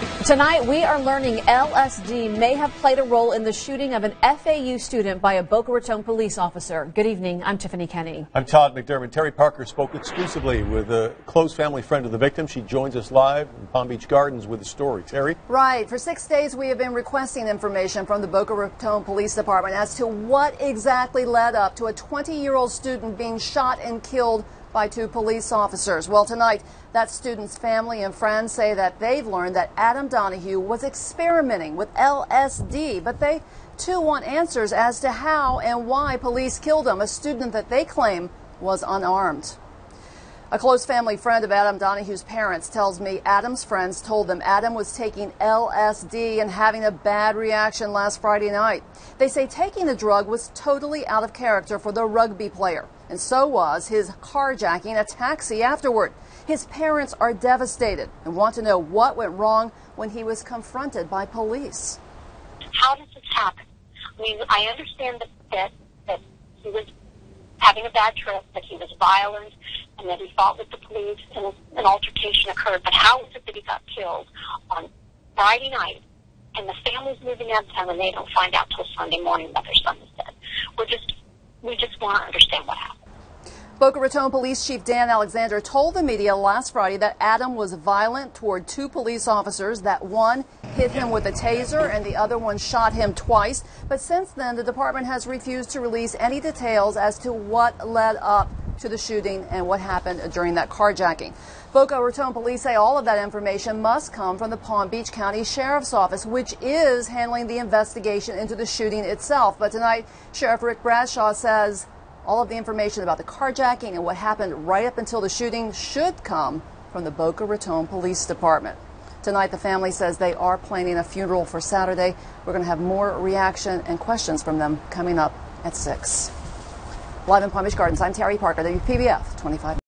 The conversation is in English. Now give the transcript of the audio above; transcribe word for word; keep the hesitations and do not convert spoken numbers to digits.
Tonight, we are learning L S D may have played a role in the shooting of an F A U student by a Boca Raton police officer. Good evening. I'm Tiffany Kenny. I'm Todd McDermott. Terry Parker spoke exclusively with a close family friend of the victim. She joins us live in Palm Beach Gardens with the story. Terry? Right. For six days, we have been requesting information from the Boca Raton Police Department as to what exactly led up to a twenty-year-old student being shot and killed by two police officers. Well, tonight, that student's family and friends say that they've learned that Adam Donahue was experimenting with L S D, but they too want answers as to how and why police killed him, a student that they claim was unarmed. A close family friend of Adam Donahue's parents tells me Adam's friends told them Adam was taking L S D and having a bad reaction last Friday night. They say taking the drug was totally out of character for the rugby player, and so was his carjacking a taxi afterward. His parents are devastated and want to know what went wrong when he was confronted by police. How does this happen? I mean, I understand that, that, that he was having a bad trip, that he was violent, and that he fought with the police and an altercation occurred. But how is it that he got killed on Friday night and the family's moving out of town and they don't find out till Sunday morning that their son is dead? We're just, we just want to understand what happened. Boca Raton Police Chief Dan Alexander told the media last Friday that Adam was violent toward two police officers, that one hit him with a taser and the other one shot him twice. But since then, the department has refused to release any details as to what led up to the shooting and what happened during that carjacking. Boca Raton police say all of that information must come from the Palm Beach County Sheriff's Office, which is handling the investigation into the shooting itself. But tonight, Sheriff Rick Bradshaw says all of the information about the carjacking and what happened right up until the shooting should come from the Boca Raton Police Department. Tonight, the family says they are planning a funeral for Saturday. We're going to have more reaction and questions from them coming up at six. Live in Palm Beach Gardens, I'm Terry Parker, W P B F twenty-five.